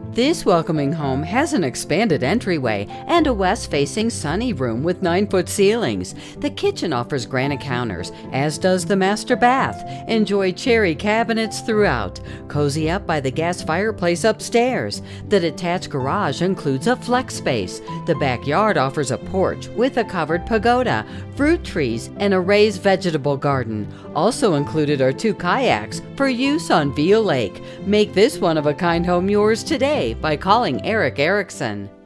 This welcoming home has an expanded entryway and a west-facing sunny room with 9-foot ceilings. The kitchen offers granite counters, as does the master bath. Enjoy cherry cabinets throughout. Cozy up by the gas fireplace upstairs. The detached garage includes a flex space. The backyard offers a porch with a covered pagoda, fruit trees, and a raised vegetable garden. Also included are 2 kayaks for use on Viele Lake. Make this one-of-a-kind home yours today by calling Erickson.